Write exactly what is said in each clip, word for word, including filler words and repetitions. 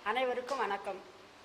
அனைவருக்கும் வணக்கம்.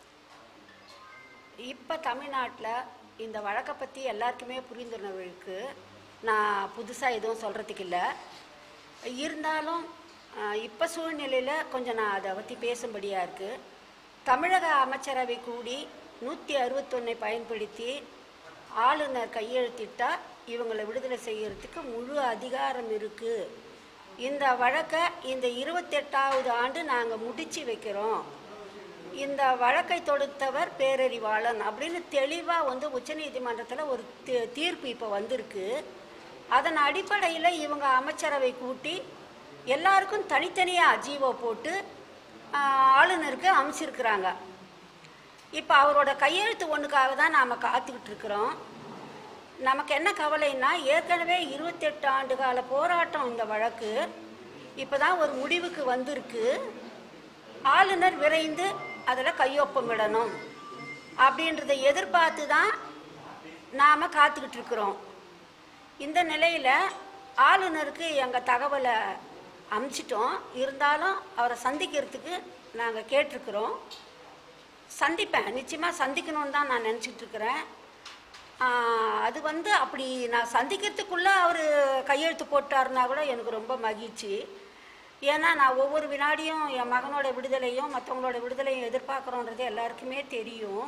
இப்போ தமிழ்நாட்டில் இந்த வழக்கை பற்றி எல்லாருக்குமே புரிந்துணர்வு இருக்குது. நான் புதுசாக எதுவும் சொல்கிறதுக்கு இல்லை. இருந்தாலும் இப்போ சூழ்நிலையில் கொஞ்சம் நான் அதை பற்றி பேசும்படியாக இருக்குது. தமிழக அமைச்சரவை கூடி நூற்றி அறுபத்தொன்னை பயன்படுத்தி ஆளுநர் கையெழுத்திட்டால் இவங்களை விடுதலை செய்கிறதுக்கு முழு அதிகாரம் இருக்குது. இந்த வழக்கை இந்த இருபத்தெட்டாவது ஆண்டு நாங்கள் முடித்து வைக்கிறோம். இந்த வழக்கை தொடுத்தவர் பேரறிவாளன் அப்படின்னு தெளிவாக வந்து உச்சநீதிமன்றத்தில் ஒரு தீர்ப்பு இப்போ வந்திருக்கு. அதன் அடிப்படையில் இவங்க அமைச்சரவை கூட்டி எல்லாருக்கும் தனித்தனியாக ஜீவோ போட்டு ஆளுநருக்கு அமைச்சிருக்கிறாங்க. இப்போ அவரோட கையெழுத்து ஒன்றுக்காக தான் நாம் காத்துக்கிட்டு இருக்கிறோம். நமக்கு என்ன கவலைன்னா, ஏற்கனவே இருபத்தெட்டு ஆண்டு கால போராட்டம் இந்த வழக்கு இப்போ தான் ஒரு முடிவுக்கு வந்திருக்கு. ஆளுநர் விரைந்து அதில் கையொப்பமிடணும் அப்படின்றத எதிர்பார்த்து தான் நாம் காத்துக்கிட்டு இருக்கிறோம். இந்த நிலையில் ஆளுநருக்கு எங்கள் தகவலை அனுப்பிச்சிட்டோம். இருந்தாலும் அவரை சந்திக்கிறதுக்கு நாங்கள் கேட்டிருக்கிறோம். சந்திப்பேன், நிச்சயமாக சந்திக்கணும்னு தான் நான் நினச்சிட்ருக்கிறேன். அது வந்து அப்படி நான் சந்திக்கிறதுக்குள்ளே அவர் கையெழுத்து போட்டாருன்னா கூட எனக்கு ரொம்ப மகிழ்ச்சி. ஏன்னா நான் ஒவ்வொரு வினாடியும் என் மகனோட விடுதலையும் மற்றவங்களோட விடுதலையும் எதிர்பார்க்குறோன்றது எல்லாருக்குமே தெரியும்.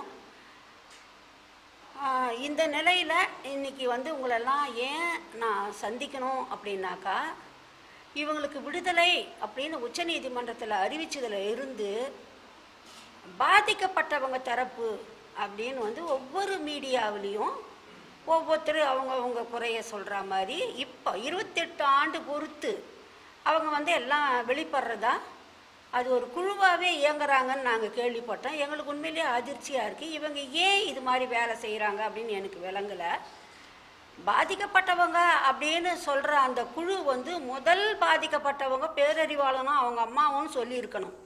இந்த நிலையில் இன்றைக்கி வந்து உங்களெல்லாம் ஏன் நான் சந்திக்கணும் அப்படின்னாக்கா, இவங்களுக்கு விடுதலை அப்படின்னு உச்சநீதிமன்றத்தில் அறிவிச்சதில் இருந்து பாதிக்கப்பட்டவங்க தரப்பு அப்படின்னு வந்து ஒவ்வொரு மீடியாவிலையும் ஒவ்வொருத்தரும் அவங்க அவங்க குறைய சொல்கிற மாதிரி இப்போ இருபத்தெட்டு ஆண்டு பொறுத்து அவங்க வந்து எல்லாம் வெளிப்படுறதா அது ஒரு குழுவாகவே இயங்குறாங்கன்னு நாங்கள் கேள்விப்பட்டோம். எங்களுக்கு உண்மையிலேயே அதிர்ச்சியாக இருக்குது. இவங்க ஏன் இது மாதிரி வேலை செய்கிறாங்க அப்படின்னு எனக்கு விளங்கலை. பாதிக்கப்பட்டவங்க அப்படின்னு சொல்கிற அந்த குழு வந்து முதல் பாதிக்கப்பட்டவங்க பேரறிவாளனும் அவங்க அம்மாவும் சொல்லியிருக்கணும்.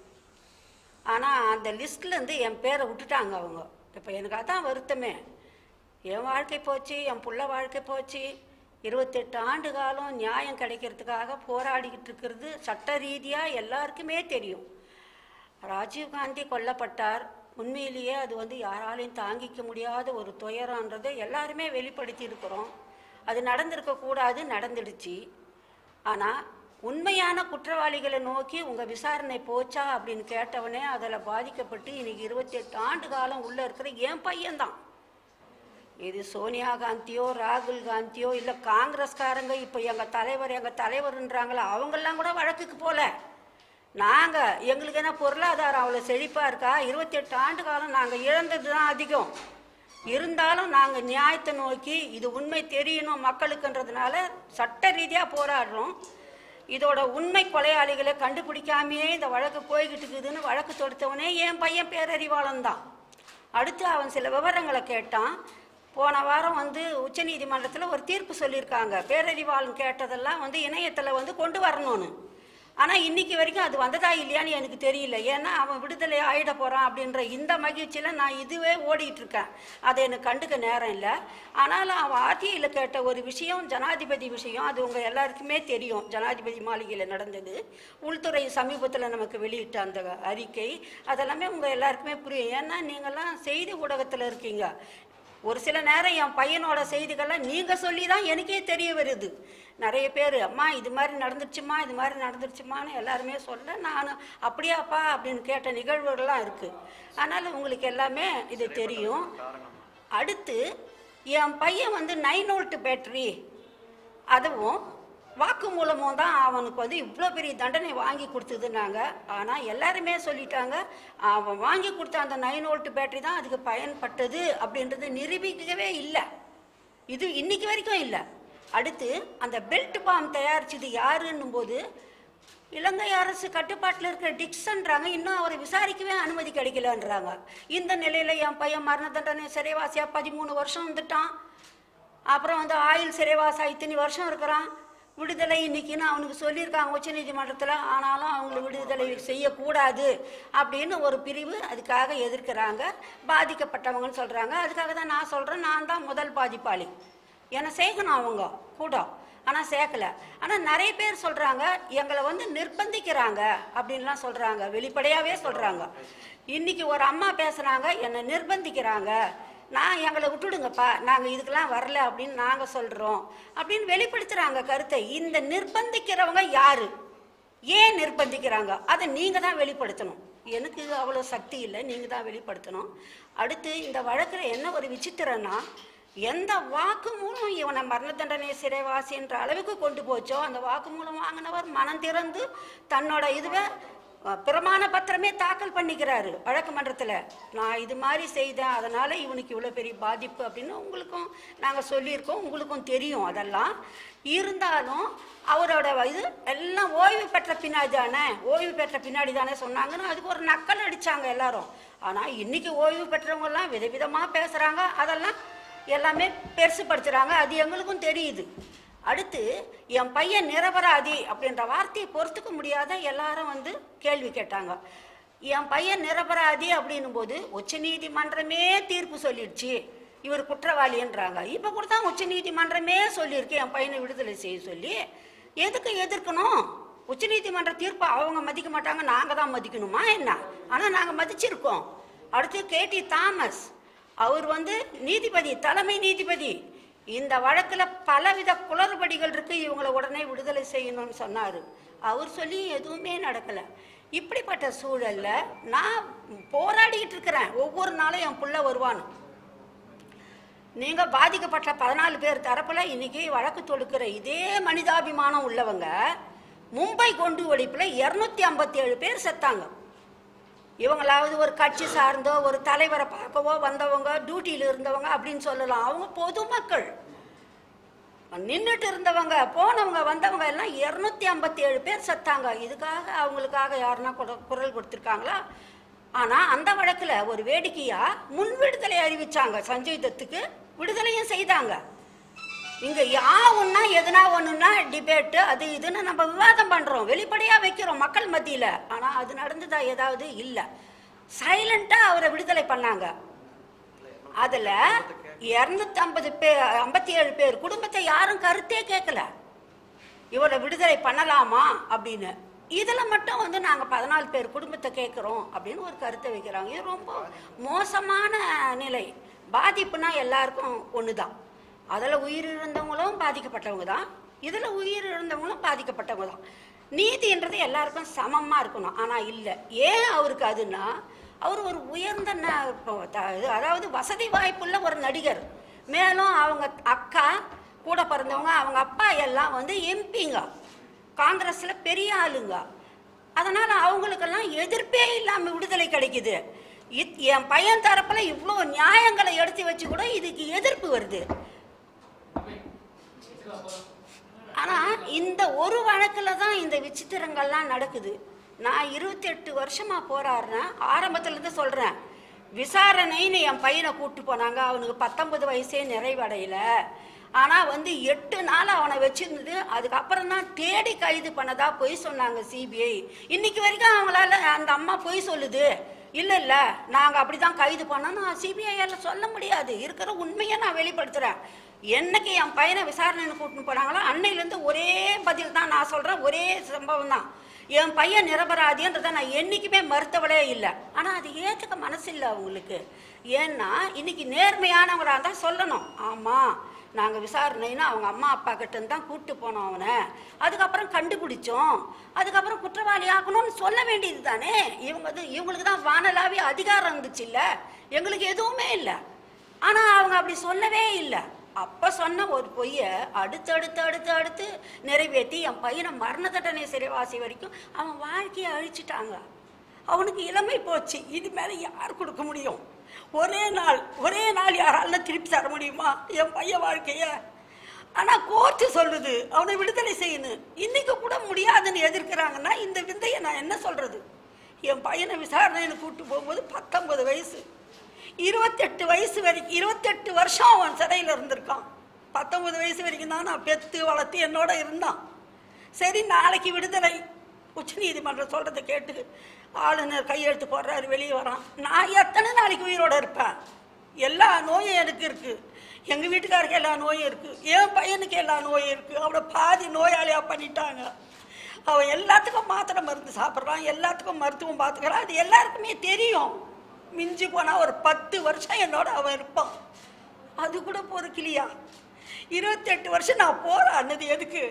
ஆனால் அந்த லிஸ்ட்லேருந்து என் பேரை விட்டுட்டாங்க அவங்க. இப்போ எனக்கு அதான் வருத்தமே. என் வாழ்க்கை போச்சு, என் புள்ள வாழ்க்கை போச்சு. இருபத்தெட்டு ஆண்டு காலம் நியாயம் கிடைக்கிறதுக்காக போராடிக்கிட்டு இருக்கிறது சட்ட ரீதியாக எல்லாருக்குமே தெரியும். ராஜீவ்காந்தி கொல்லப்பட்டார். உண்மையிலேயே அது வந்து யாராலையும் தாங்கிக்க முடியாத ஒரு துயரன்றதை எல்லாருமே வெளிப்படுத்தி இருக்கிறோம். அது நடந்திருக்கக்கூடாது, நடந்துடுச்சு. ஆனால் உண்மையான குற்றவாளிகளை நோக்கி உங்கள் விசாரணை போச்சா அப்படின்னு கேட்டவனே அதில் பாதிக்கப்பட்டு இன்றைக்கி இருபத்தெட்டு ஆண்டு காலம் உள்ளே இருக்கிற என் பையன்தான். இது சோனியா காந்தியோ ராகுல் காந்தியோ இல்லை காங்கிரஸ்காரங்க இப்போ எங்கள் தலைவர் எங்கள் தலைவர்ன்றாங்களா, அவங்கெல்லாம் கூட வழக்குக்கு போகல. நாங்கள் எங்களுக்கு என்ன பொருளாதாரம் அவ்வளோ செழிப்பாக இருக்கா? இருபத்தெட்டு ஆண்டு காலம் நாங்கள் இழந்தது தான் அதிகம். இருந்தாலும் நாங்கள் நியாயத்தை நோக்கி இது உண்மை தெரியணும் மக்களுக்குன்றதுனால சட்ட ரீதியாக போராடுறோம். இதோட உண்மை கொலையாளிகளை கண்டுபிடிக்காமையே இந்த வழக்கு போய்கிட்டு இருக்குதுன்னு வழக்கு தொடுத்தவனே என் பையன் பேரறிவாளன் தான். அடுத்து அவன் சில விவரங்களை கேட்டான். போன வாரம் வந்து உச்சநீதிமன்றத்தில் ஒரு தீர்ப்பு சொல்லியிருக்காங்க, பேரறிவாளன் கேட்டதெல்லாம் வந்து இணையத்தில் வந்து கொண்டு வரணும்னு. ஆனால் இன்றைக்கி வரைக்கும் அது வந்ததா இல்லையான்னு எனக்கு தெரியல. ஏன்னா அவன் விடுதலை ஆகிட போகிறான் அப்படின்ற இந்த மகிழ்ச்சியில் நான் இதுவே ஓடிட்டுருக்கேன். அதை எனக்கு கண்டுக்க நேரம் இல்லை. ஆனாலும் அவன் ஆர்டிஐயில் கேட்ட ஒரு விஷயம் ஜனாதிபதி விஷயம், அது உங்கள் எல்லாருக்குமே தெரியும். ஜனாதிபதி மாளிகையில் நடந்தது. உள்துறை சமீபத்தில் நமக்கு வெளியிட்ட அந்த அறிக்கை அதெல்லாமே உங்கள் எல்லாருக்குமே புரியும். ஏன்னா நீங்கள்லாம் செய்தி ஊடகத்தில் இருக்கீங்க. ஒரு சில நேரம் என் பையனோட செய்திகள்லாம் நீங்கள் சொல்லி தான் எனக்கே தெரிய வருது. நிறைய பேர் அம்மா இது மாதிரி நடந்துருச்சுமா இது மாதிரி நடந்துருச்சுமான்னு எல்லாருமே சொல்ல, நான் அப்படியாப்பா அப்படின்னு கேட்ட நிகழ்வுகள்லாம் இருக்குது. அதனால் உங்களுக்கு எல்லாமே இது தெரியும். அடுத்து என் பையன் வந்து நைன் வோல்ட் பேட்டரி அதுவும் வாக்கு மூலமும் தான் அவனுக்கு வந்து இவ்வளோ பெரிய தண்டனை வாங்கி கொடுத்ததுன்னாங்க. ஆனால் எல்லாருமே சொல்லிட்டாங்க அவன் வாங்கி கொடுத்த அந்த நைன் வோல்ட் பேட்டரி தான் அதுக்கு பயன்பட்டது அப்படின்றது நிரூபிக்கவே இல்லை. இது இன்னைக்கு வரைக்கும் இல்லை. அடுத்து அந்த பெல்ட் பாம் தயாரிச்சது யாருன்னும் போது இலங்கை அரசு கட்டுப்பாட்டில் இருக்கிற டிக்ஸன்றாங்க. இன்னும் அவரை விசாரிக்கவே அனுமதி கிடைக்கலன்றாங்க. இந்த நிலையில் என் பையன் மரண தண்டனை சிறைவாசியாக பதிமூணு வருஷம் வந்துட்டான். அப்புறம் வந்து ஆயுள் சிறைவாசா இத்தனை வருஷம் இருக்கிறான். விடுதலை இன்னைக்குன்னு அவனுக்கு சொல்லியிருக்காங்க உச்சநீதிமன்றத்தில். ஆனாலும் அவங்களை விடுதலை செய்யக்கூடாது அப்படின்னு ஒரு பிரிவு அதுக்காக எதிர்க்கிறாங்க. பாதிக்கப்பட்டவங்கன்னு சொல்கிறாங்க. அதுக்காக தான் நான் சொல்கிறேன், நான் தான் முதல் பாதிப்பாளி. என்னை செய்யணும் அவங்க கூட. ஆனால் சேர்க்கல. ஆனால் நிறைய பேர் சொல்கிறாங்க எங்களை வந்து நிர்பந்திக்கிறாங்க அப்படின்லாம் சொல்கிறாங்க, வெளிப்படையாகவே சொல்கிறாங்க. இன்றைக்கி ஒரு அம்மா பேசுகிறாங்க, என்னை நிர்பந்திக்கிறாங்க, நான் எங்களை விட்டுடுங்கப்பா, நாங்கள் இதுக்கெல்லாம் வரல அப்படின்னு நாங்கள் சொல்கிறோம் அப்படின்னு வெளிப்படுத்துகிறாங்க கருத்தை. இந்த நிர்பந்திக்கிறவங்க யார், ஏன் நிர்பந்திக்கிறாங்க, அதை நீங்கள் தான் வெளிப்படுத்தணும். எனக்கு அவ்வளோ சக்தி இல்லை, நீங்கள் தான் வெளிப்படுத்தணும். அடுத்து இந்த வழக்கில் என்ன ஒரு விசித்திரம்னா, எந்த வாக்கு மூலம் இவனை மரண தண்டனை சிறைவாசி என்ற அளவுக்கு கொண்டு போச்சோ அந்த வாக்கு மூலம் வாங்கினவர் மனம் திறந்து தன்னோட இதுவை பிரமாண பத்திரமே தாக்கல் பண்ணிக்கிறாரு வழக்கு மன்றத்தில். நான் இது மாதிரி செய்தேன், அதனால் இவனுக்கு இவ்வளோ பெரிய பாதிப்பு அப்படின்னு உங்களுக்கும் நாங்கள் சொல்லியிருக்கோம், உங்களுக்கும் தெரியும். அதெல்லாம் இருந்தாலும் அவரோட இது எல்லாம் ஓய்வு பெற்ற பின்னாடி தானே ஓய்வு பெற்ற பின்னாடி தானே சொன்னாங்கன்னு அதுக்கு ஒரு நக்கல் அடித்தாங்க எல்லாரும். ஆனால் இன்றைக்கி ஓய்வு பெற்றவங்கெல்லாம் விதவிதமாக பேசுகிறாங்க, அதெல்லாம் எல்லாமே பெருசுப்படுத்துகிறாங்க, அது எங்களுக்கும் தெரியுது. அடுத்து என் பையன் நிரபராதி அப்படின்ற வார்த்தையை பொறுத்துக்க முடியாத எல்லாரும் வந்து கேள்வி கேட்டாங்க. என் பையன் நிரபராதி அப்படின்னும் போது உச்ச நீதிமன்றமே தீர்ப்பு சொல்லிடுச்சு இவர் குற்றவாளின்றாங்க. இப்போ கூட தான் உச்ச நீதிமன்றமே சொல்லியிருக்கு என் பையனை விடுதலை செய்ய சொல்லி. எதுக்கு எதிர்க்கணும்? உச்ச நீதிமன்ற தீர்ப்பை அவங்க மதிக்க மாட்டாங்க, நாங்கள் தான் மதிக்கணுமா என்ன? ஆனால் நாங்கள் மதிச்சிருக்கோம். அடுத்து கேடி தாமஸ் அவர் வந்து நீதிபதி, தலைமை நீதிபதி, இந்த வழக்கில் பலவித குளறுபடிகள் இருக்கு, இவங்களை உடனே விடுதலை செய்யணும்னு சொன்னார். அவர் சொல்லி எதுவுமே நடக்கலை. இப்படிப்பட்ட சூழல்ல நான் போராடிக்கிட்டு இருக்கிறேன். ஒவ்வொரு நாளும் என் புள்ள வருவானு. நீங்க பாதிக்கப்பட்ட பதினாலு பேர் தரப்புல இன்னைக்கு வழக்கு தொடுக்கிற இதே மனிதாபிமானம் உள்ளவங்க மும்பை கொண்டு வெடிப்புல இருநூத்தி ஐம்பத்தி ஏழு பேர் செத்தாங்க. இவங்களாவது ஒரு கட்சி சார்ந்தோ ஒரு தலைவரை பார்க்கவோ வந்தவங்க, டியூட்டியில் இருந்தவங்க அப்படின்னு சொல்லலாம். அவங்க பொதுமக்கள், நின்றுட்டு இருந்தவங்க, போனவங்க வந்தவங்க எல்லாம் இருநூத்தி ஐம்பத்தி ஏழு பேர் செத்தாங்க. இதுக்காக அவங்களுக்காக யாருன்னா குரல் கொடுத்துருக்காங்களா? ஆனால் அந்த வழக்கில் ஒரு வேடிக்கையாக முன் விடுதலை அறிவிச்சாங்க. சஞ்சய் தத்துக்கு விடுதலையும் செய்தாங்க. இங்கே யா ஒன்றா எதுனா ஒன்றுனா டிபேட்டு அது இதுன்னு நம்ம விவாதம் பண்ணுறோம், வெளிப்படையாக வைக்கிறோம் மக்கள் மத்தியில். ஆனால் அது நடந்ததா ஏதாவது இல்லை. சைலண்ட்டாக அவரை விடுதலை பண்ணாங்க. அதில் இரநூத்தி ஐம்பது பேர் ஐம்பத்தி ஏழு பேர் குடும்பத்தை யாரும் கருத்தே கேட்கல இவரை விடுதலை பண்ணலாமா அப்படின்னு. இதில் மட்டும் வந்து நாங்கள் பதினாலு பேர் குடும்பத்தை கேட்குறோம் அப்படின்னு ஒரு கருத்தை வைக்கிறாங்க. இது ரொம்ப மோசமான நிலை. பாதிப்புனா எல்லாருக்கும் ஒன்று தான். அதில் உயிரிழந்தவங்களும் பாதிக்கப்பட்டவங்க தான், இதில் உயிரிழந்தவங்களும் பாதிக்கப்பட்டவங்க தான். நீதின்றது எல்லாருக்கும் சமமாக இருக்கணும். ஆனால் இல்லை. ஏன் அவருக்கு அதுன்னா, அவர் ஒரு உயர்ந்த அதாவது வசதி வாய்ப்புள்ள ஒரு நடிகர். மேலும் அவங்க அக்கா, கூட பிறந்தவங்க, அவங்க அப்பா எல்லாம் வந்து எம்பிங்க, காங்கிரஸில் பெரிய ஆளுங்க. அதனால் அவங்களுக்கெல்லாம் எதிர்ப்பே இல்லாமல் விடுதலை கிடைக்குது. இத் என் பையன் தரப்பில் இவ்வளோ நியாயங்களை எடுத்து வச்சு கூட இதுக்கு எதிர்ப்பு வருது. ஆனால் இந்த ஒரு வழக்கில் தான் இந்த விசித்திரங்கள்லாம் நடக்குது. நான் இருபத்தி எட்டு வருஷமாக போராடுறேன். ஆரம்பத்துலேருந்து சொல்கிறேன், விசாரணைன்னு என் பையனை கூப்பிட்டு போனாங்க. அவனுக்கு பத்தொன்பது வயசே நிறைவடையலை. ஆனால் வந்து எட்டு நாள் அவனை வச்சுருந்தது. அதுக்கப்புறம் தான் தேடி கைது பண்ணதா பொய் சொன்னாங்க சிபிஐ. இன்னைக்கு வரைக்கும் அவங்களால அந்த அம்மா பொய் சொல்லுது. இல்லை இல்லை நாங்கள் அப்படி தான் கைது பண்ணோன்னு சிபிஐயால் சொல்ல முடியாது. இருக்கிற உண்மையை நான் வெளிப்படுத்துகிறேன். என்னைக்கு என் பையனை விசாரணைன்னு கூட்டின்னு போனாங்களோ அன்னையிலேருந்து ஒரே பதில் தான் நான் சொல்கிறேன், ஒரே சம்பவம் தான். என் பையன் நிரபராதின்றதை நான் என்றைக்குமே மறுத்தவளே இல்லை. ஆனால் அது ஏற்றுக்க மனசு இல்லை அவங்களுக்கு. ஏன்னா இன்னைக்கு நேர்மையானவங்களாக இருந்தால் சொல்லணும், ஆமாம் நாங்கள் விசாரணைன்னா அவங்க அம்மா அப்பா கிட்டேருந்து தான் கூப்பிட்டு போனோம் அவனை, அதுக்கப்புறம் கண்டுபிடிச்சோம், அதுக்கப்புறம் குற்றவாளி ஆகணும்னு சொல்ல வேண்டியது தானே. இவங்க அது இவங்களுக்கு தான் வானலாவிய அதிகாரம் இருந்துச்சு இல்லை, எங்களுக்கு எதுவுமே இல்லை. ஆனால் அவங்க அப்படி சொல்லவே இல்லை. அப்போ சொன்ன ஒரு பொய்யை அடுத்து அடுத்து அடுத்து அடுத்து நிறைவேற்றி என் பையனை மரண தண்டனை சிறைவாசி வரைக்கும் அவன் வாழ்க்கையை அழிச்சிட்டாங்க. அவனுக்கு இளமை போச்சு. இது மேலே யார் கொடுக்க முடியும்? ஒரே நாள் ஒரே நாள் யாரால திருப்பி தர முடியுமா என் பையன் வாழ்க்கைய? ஆனால் கோர்ட்டு சொல்லுது அவனை விடுதலை செய்யணும். இன்னைக்கு கூட முடியாதுன்னு எதிர்க்கிறாங்கன்னா இந்த விந்தையை நான் என்ன சொல்றது? என் பையனை விசாரணைன்னு கூப்பிட்டு போகும்போது பத்தொன்பது வயசு, இருபத்தெட்டு வயசு வரைக்கும் இருபத்தெட்டு வருஷம் அவன் சிறையில் இருந்திருக்கான். பத்தொன்பது வயசு வரைக்கும் தான் நான் பெற்று வளர்த்து என்னோட இருந்தான். சரி, நாளைக்கு விடுதலை, உச்ச நீதிமன்றம் சொல்றதை கேட்டு ஆளுநர் கையெழுத்து போடுறாரு, வெளியே வரான். நான் எத்தனை நாளைக்கு உயிரோட இருப்பேன்? எல்லா நோயும் எனக்கு இருக்கு. எங்கள் வீட்டுக்காருக்கு எல்லா நோயும் இருக்குது, என் பையனுக்கு எல்லா நோயும் இருக்குது. அவனை பாதி நோயாளியாக பண்ணிட்டாங்க. அவன் எல்லாத்துக்கும் மாத்திரை மருந்து சாப்பிட்றான், எல்லாத்துக்கும் மருத்துவம் பார்த்துக்கிறான். அது எல்லாருக்குமே தெரியும். மிஞ்சி போனால் ஒரு பத்து வருஷம் என்னோட அவன் இருப்பான். அது கூட பொறுக்கலையா? இருபத்தெட்டு வருஷம் நான் போராடினது எதுக்கு?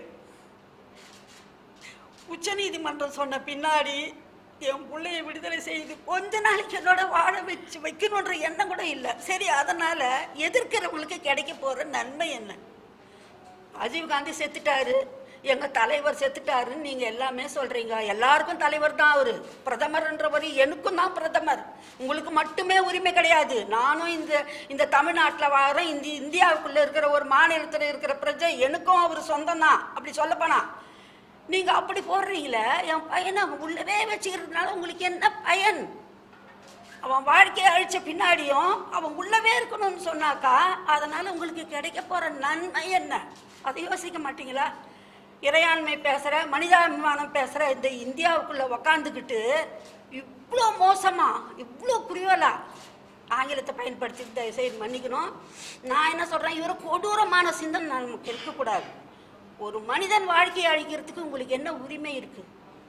உச்ச நீதிமன்றம் சொன்ன பின்னாடி என் பிள்ளைய விடுதலை செய்து கொஞ்ச நாளைக்கு என்னோட வாழ வச்சு வைக்கணுன்ற எண்ணம் கூட இல்லை. சரி, அதனால் எதிர்க்கிறவங்களுக்கு கிடைக்க போகிற நன்மை என்ன? ராஜீவ்காந்தி செத்துட்டாரு, எங்கள் தலைவர் செத்துட்டாருன்னு நீங்கள் எல்லாமே சொல்கிறீங்க. எல்லாருக்கும் தலைவர் தான் அவர். பிரதமர்ன்றவர் எனக்கும் தான் பிரதமர். உங்களுக்கு மட்டுமே உரிமை கிடையாது. நானும் இந்த இந்த தமிழ்நாட்டில் வாழ இந்த இந்தியாவுக்குள்ளே இருக்கிற ஒரு மாநிலத்தில் இருக்கிற பிரஜை, எனக்கும் அவர் சொந்தம் தான். அப்படி சொல்லப்போனா நீங்கள் அப்படி போடுறீங்களே. என் பையனை உள்ளவே வச்சுக்கிறதுனால உங்களுக்கு என்ன பயன்? அவன் வாழ்க்கையை அழித்த பின்னாடியும் அவன் உள்ளவே இருக்கணும்னு சொன்னாக்கா அதனால் உங்களுக்கு கிடைக்க போகிற நன்மை என்ன? அதை யோசிக்க மாட்டீங்களா? இறையாண்மை பேசுகிற, மனிதாபிமானம் பேசுகிற இந்த இந்தியாவுக்குள்ளே உக்காந்துக்கிட்டு இவ்வளோ மோசமாக, இவ்வளோ குரியலா ஆங்கிலத்தை பயன்படுத்தி தயவுசெய்து மன்னிக்கணும். நான் என்ன சொல்கிறேன், இவரை கொடூரமான சிந்தனை நமக்கு இருக்கக்கூடாது. ஒரு மனிதன் வாழ்க்கையை அழிக்கிறதுக்கு உங்களுக்கு என்ன உரிமை இருக்கு?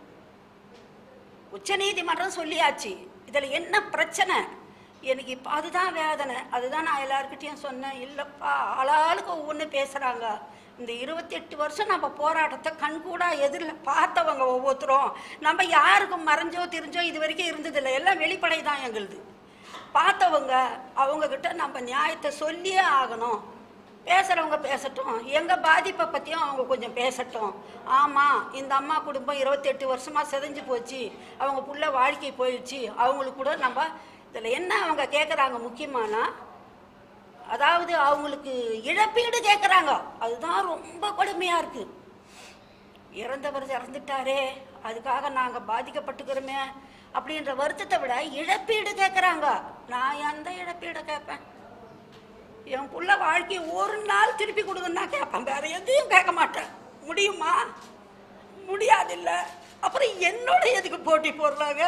உச்ச நீதிமன்றம் சொல்லியாச்சு. இதில் என்ன பிரச்சனை? எனக்கு இப்போ அதுதான் வேதனை. அதுதான் நான் எல்லாருக்கிட்டையும் சொன்னேன். இல்லைப்பா, ஆளாளுக்கு ஒவ்வொன்று பேசுகிறாங்க. இந்த இருபத்தி எட்டு வருஷம் நம்ம போராட்டத்தை கண்கூடா எதிரில் பார்த்தவங்க ஒவ்வொருத்தரும். நம்ம யாருக்கும் மறைஞ்சோ தெரிஞ்சோ இது வரைக்கும் இருந்ததில்லை. எல்லாம் வெளிப்படை தான் எங்களுது. பார்த்தவங்க அவங்கக்கிட்ட நம்ம நியாயத்தை சொல்லியே ஆகணும். பேசுகிறவங்க பேசட்டும், எங்கள் பாதிப்பை பற்றியும் அவங்க கொஞ்சம் பேசட்டும். ஆமாம், இந்த அம்மா குடும்பம் இருபத்தெட்டு வருஷமாக செதஞ்சு போச்சு, அவங்க புள்ள வாழ்க்கை போயிடுச்சு, அவங்களுக்கு கூட நம்ம இதில் என்ன அவங்க கேட்குறாங்க முக்கியமானா, அதாவது அவங்களுக்கு இழப்பீடு கேட்குறாங்க. அதுதான் ரொம்ப கொடுமையாக இருக்குது. இறந்தவர் இறந்துட்டாரே, அதுக்காக நாங்கள் பாதிக்கப்பட்டுக்கிறோமே அப்படின்ற வருத்தத்தை விட இழப்பீடு கேட்குறாங்க. நான் எந்த இழப்பீடை கேட்பேன்? என் புள்ள வாழ்க்கையை ஒரு நாள் திருப்பி கொடுங்கன்னா கேட்பேன், வேற எதையும் கேட்க மாட்டேன். முடியுமா? முடியாதில்ல. அப்புறம் என்னோட எதுக்கு போட்டி போடுறாங்க?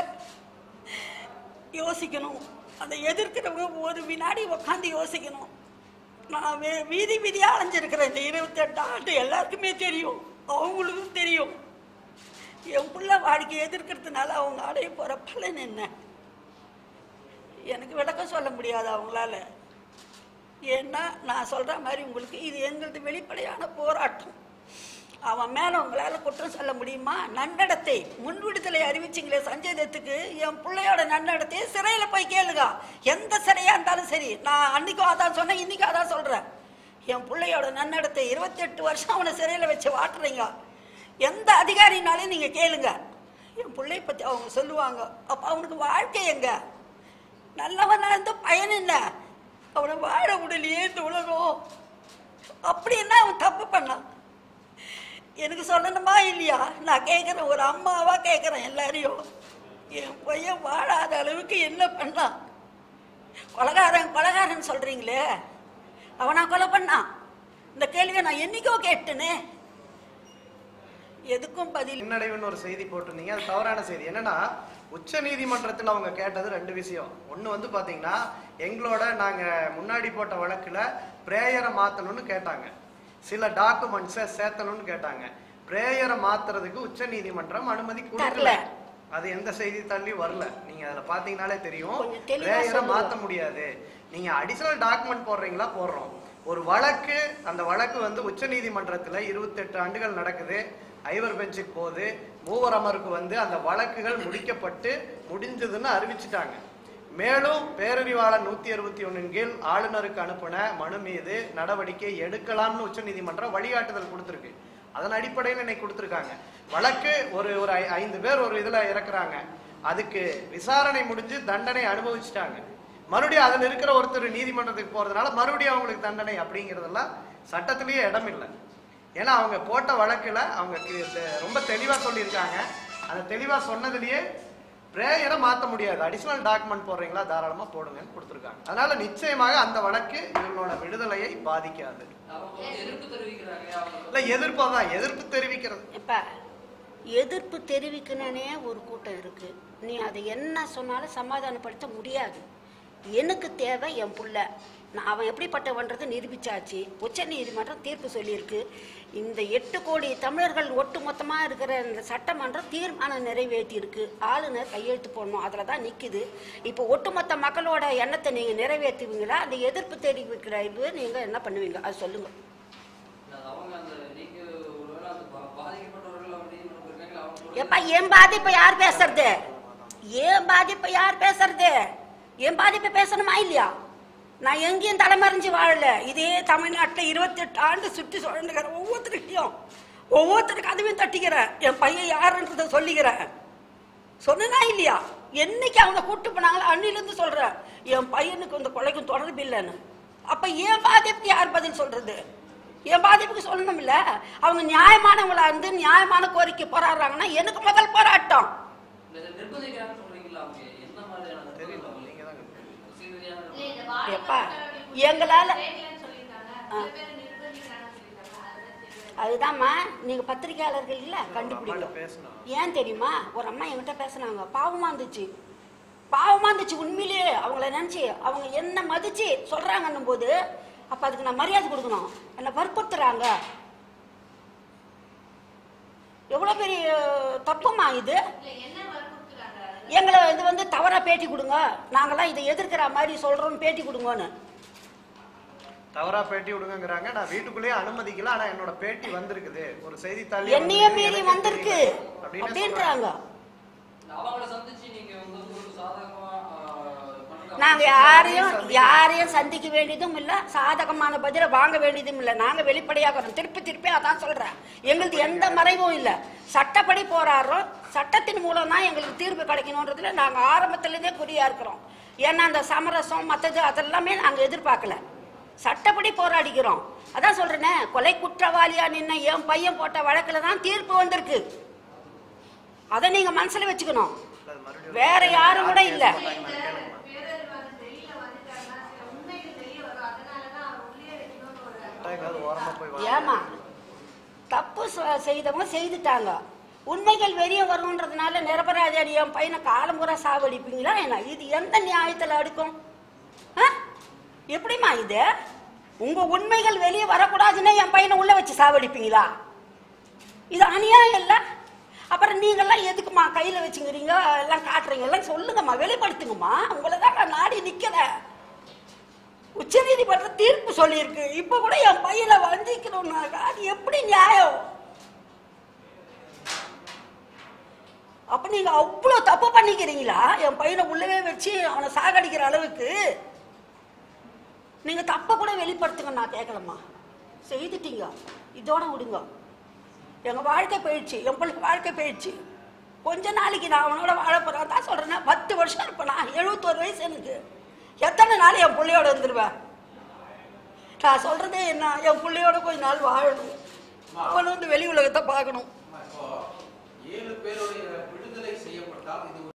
யோசிக்கணும். அதை எதிர்க்கிறவங்க ஒரு வினாடி உட்காந்து யோசிக்கணும். நான் வே வீதி வீதியாக அலைஞ்சிருக்கிறேன் இந்த இருபத்தெட்டு ஆண்டு. எல்லாருக்குமே தெரியும், அவங்களுக்கும் தெரியும். என் புள்ள வாழ்க்கையை எதிர்க்கிறதுனால அவங்க அடைய போகிற பலன் என்ன? எனக்கு விளக்கம் சொல்ல முடியாது அவங்களால. ஏன்னா நான் சொல்கிற மாதிரி உங்களுக்கு இது எங்களது வெளிப்படையான போராட்டம். அவன் மேலே உங்களால் குற்றம் சொல்ல முடியுமா? நன்னடத்தை முன் விடுதலை அறிவிச்சிங்களே சஞ்சய் தத்துக்கு, என் பிள்ளையோட நன்னடத்தையை சிறையில் போய் கேளுங்க. எந்த சிறையாக இருந்தாலும் சரி. நான் அன்றைக்கும் அதான் சொன்னேன், இன்றைக்கும் அதான் சொல்கிறேன். என் பிள்ளையோட நன்னடத்தை இருபத்தெட்டு வருஷம் அவனை சிறையில் வச்சு வாட்டுறீங்க. எந்த அதிகாரினாலும் நீங்கள் கேளுங்க, என் பிள்ளைய பற்றி அவங்க சொல்லுவாங்க. அப்போ அவனுக்கு வாழ்க்கை எங்க? நல்லவனாக இருந்த பயன் என்ன? அவனை வாழ விடலையே இந்த உலகம். அப்படின்னா அவன் தப்பு பண்ணான். எனக்கு சொல்லணுமா இல்லையா? நான் கேட்குறேன், ஒரு அம்மாவா கேட்குறேன் எல்லாரையும். என் பையன் வாழாத அளவுக்கு என்ன பண்ணான்? கொலகாரன் கொலகாரன் சொல்கிறீங்களே, அவனா கொலை பண்ணான்? இந்த கேள்வியை நான் என்னைக்கோ கேட்டேனே. எதுக்கும் பதில். பின்னடைவுன்னு ஒரு செய்தி போட்டிருந்தீங்க, அது தவறான செய்தி. என்னன்னா, உச்ச நீதிமன்றத்தில் அவங்க கேட்டது ரெண்டு விஷயம். ஒன்று வந்து பார்த்தீங்கன்னா, எங்களோட நாங்கள் முன்னாடி போட்ட வழக்கில் பிரேயரை மாற்றணும்னு கேட்டாங்க, சில டாக்குமெண்ட்ஸை சேர்த்தணும்னு கேட்டாங்க. பிரேயரை மாத்துறதுக்கு உச்ச நீதிமன்றம் அனுமதி கொடுக்கல. அது எந்த செய்தித்தாள்லயும் வரல. நீங்க அதுல பாத்தீங்கன்னாலே தெரியும், பிரேயரை மாற்ற முடியாது. நீங்க அடிஷனல் டாக்குமெண்ட் போடுறீங்களா? போடுறோம். ஒரு வழக்கு, அந்த வழக்கு வந்து உச்ச நீதிமன்றத்துல இருபத்தி எட்டு ஆண்டுகள் நடக்குது, ஐவர் பெஞ்சுக்கு போகுது. மூவர் அமருக்கு வந்து அந்த வழக்குகள் முடிக்கப்பட்டு முடிஞ்சதுன்னு அறிவிச்சுட்டாங்க. மேலும் பேரறிவாளர் நூத்தி அறுபத்தி ஒன்னின் கீழ் ஆளுநருக்கு அனுப்பின மனு மீது நடவடிக்கை எடுக்கலாம்னு உச்ச நீதிமன்றம் வழிகாட்டுதல் கொடுத்துருக்கு. அதன் அடிப்படையில் இன்னைக்கு கொடுத்துருக்காங்க. வழக்கு ஒரு ஒரு ஐந்து பேர் ஒரு இதுல இறக்குறாங்க, அதுக்கு விசாரணை முடிஞ்சு தண்டனை அனுபவிச்சுட்டாங்க. மறுபடியும் அதுல இருக்கிற ஒருத்தர் நீதிமன்றத்துக்கு போறதுனால மறுபடியும் அவங்களுக்கு தண்டனை அப்படிங்கிறதெல்லாம் சட்டத்திலேயே இடம் இல்லை. ஏன்னா அவங்க போட்ட வழக்குல அவங்க ரொம்ப தெளிவா சொல்லியிருக்காங்க. அந்த தெளிவா சொன்னதுலயே பிரேயரை மாற்ற முடியாது, அடிஷனல் டாக்குமெண்ட் போடுறீங்களா தாராளமா போடுங்கன்னு கொடுத்துருக்காங்க. அதனால நிச்சயமாக அந்த வழக்கு இவங்களோட விடுதலையை பாதிக்காது. இல்ல எதிர்ப்பா தான், எதிர்ப்பு தெரிவிக்கிறது. இப்ப எதிர்ப்பு தெரிவிக்கணும்னே ஒரு கூட்டம் இருக்கு. நீ அதை என்ன சொன்னாலும் சமாதானப்படுத்த முடியாது. எனக்கு தேவை என் புள்ள. நான் அவன் எப்படிப்பட்டவன்றது நிரூபிச்சாச்சு. உச்ச நீதிமன்றம் தீர்ப்பு சொல்லியிருக்கு. இந்த எட்டு கோடி தமிழர்கள் ஒட்டு மொத்தமாக இருக்கிற இந்த சட்டமன்றம் தீர்மானம் நிறைவேற்றி இருக்கு. ஆளுநர் கையெழுத்து போடணும், அதில் தான் நிற்குது. இப்போ ஒட்டுமொத்த மக்களோட எண்ணத்தை நீங்கள் நிறைவேற்றுவீங்களா? அந்த எதிர்ப்பு தெரிவிக்கிற இது நீங்கள் என்ன பண்ணுவீங்க, அது சொல்லுங்க. எப்பா என் பாதிப்பை யார் பேசுறது? ஏன் பாதிப்பை யார் பேசுறது? என் பாதிப்பை பேசணுமா இல்லையா? நான் எங்கேயும் தலைமறைஞ்சு வாழல. இதே தமிழ்நாட்டில் இருபத்தி எட்டு ஆண்டு சுற்றி சுழண்டுகிறேன். ஒவ்வொருத்தருக்கையும் ஒவ்வொருத்தருக்கு அதுவே தட்டிக்கிறேன். என் பையன் யாருன்றத சொல்லிக்கிறேன். சொன்னா இல்லையா? என்னைக்கு அவங்க கூட்டு போனாங்களோ அன்னிலிருந்து சொல்றேன் என் பையனுக்கு இந்த கொலைக்கும் தொடர்பு இல்லைன்னு. அப்ப என் பாதிப்புக்கு யார் பதில் சொல்றது? என் பாதிப்புக்கு சொல்லணும் இல்ல. அவங்க நியாயமானவங்களா இருந்து நியாயமான கோரிக்கை போராடுறாங்கன்னா எனக்கு முதல் போராட்டம். எப்பா எங்களால அதுதான்மா நீங்க பத்திரிகையாளர்கள் இல்ல கண்டுபிடிக்கணும். ஏன் தெரியுமா? ஒரு அம்மா என்கிட்ட பேசினாங்க, பாவமா இருந்துச்சு. பாவமா இருந்துச்சு உண்மையிலேயே. அவங்கள நினைச்சு அவங்க என்ன மதிச்சு சொல்றாங்கன்னும் போது அப்ப அதுக்கு நான் மரியாதை கொடுக்கணும். என்ன வற்புறுத்துறாங்க. எவ்வளவு பெரிய தப்புமா இது? எங்களை இது வந்து தவறா பேட்டி கொடுங்க, நாங்கெல்லாம் இதை எதிர்க்கிற மாதிரி சொல்றோம், பேட்டி கொடுங்கன்னு. தவறா பேட்டி விடுங்கிறாங்க. நான் வீட்டுக்குள்ளேயே அனுமதிக்கல, ஆனா என்னோட பேட்டி வந்திருக்குது ஒரு செய்தித்தாள் என்னையே மீறி வந்திருக்கு அப்படின்றாங்க. நாங்க யாரையும் யாரையும் சந்திக்க வேண்டியதும் இல்ல, சாதகமான பதில வாங்க வேண்டியதும் இல்ல. நாங்க வெளிப்படையாக திருப்பி திருப்பி அதான் சொல்றேன். எங்களுக்கு எந்த மறைவும் இல்ல. சட்டப்படி போராடுறோம். சட்டத்தின் மூலம் தான் எங்களுக்கு தீர்வு கிடைக்கணும்ன்றதுல நாங்க ஆரம்பத்திலேருந்தே குறியா இருக்கிறோம். ஏன்னா அந்த சமரசம் மற்றது அதெல்லாமே நாங்க எதிர்பார்க்கல. சட்டப்படி போராடிக்கிறோம். அதான் சொல்றேனே, கொலை குற்றவாளியா நின்ன என் பையன் போட்ட வழக்குல தான் தீர்ப்பு வந்திருக்கு. அதை நீங்க மனசுல வச்சுக்கணும். வேற யாரும் கூட இல்ல. ஏமா தப்பு செய்தவங்க செய்துட்டாங்க. உண்மைகள் வெளிய வரும்ன்றதுனால நிரபராதி என் பையனை காலம் பூரா சாவடிப்பீங்களா என்ன? இது எந்த நியாயத்துல அடுக்கும்? எப்படிமா இது? உங்க உண்மைகள் வெளியே வரக்கூடாதுன்னா என் பையனை உள்ள வச்சு சாவடிப்பீங்களா? இது அநியாயம் இல்ல? அப்புறம் நீங்கெல்லாம் எதுக்குமா கையில வச்சுக்கிறீங்க எல்லாம் காட்டுறீங்க? எல்லாம் சொல்லுங்கம்மா, வெளிப்படுத்துங்கம்மா. உங்களதான் நான் நாடி நிக்கல. உச்ச நீதிமன்றம் தீர்ப்பு சொல்லியிருக்கு. இப்ப கூட என் பையனை வஞ்சிக்கணும்னாக்கா அது எப்படி நியாயம்? அப்ப நீங்க அவ்வளவு தப்பு பண்ணிக்கிறீங்களா? என் பையனை உள்ளவே வச்சு அவனை சாகடிக்கிற அளவுக்கு நீங்க தப்ப கூட வெளிப்படுத்துங்க. நான் கேட்கலம்மா, செய்துட்டீங்க, இதோட விடுங்க. எங்க வாழ்க்கை போயிடுச்சு, என் பிள்ளை வாழ்க்கை போயிடுச்சு. கொஞ்ச நாளைக்கு நான் அவனோட வாழ போறேன் தான் சொல்றேன். பத்து வருஷம் இருப்பேன். நான் எழுபத்தோரு வயசு எனக்கு. எத்தனை நாள் என் பிள்ளையோட இருந்துருவேன்? நான் சொல்றதே என்ன, என் பிள்ளையோட கொஞ்ச நாள் வாழணும். அவன் வந்து வெளி உலகத்தை பார்க்கணும். ஏழு பேருடைய விடுதலை செய்யப்பட்டால் இது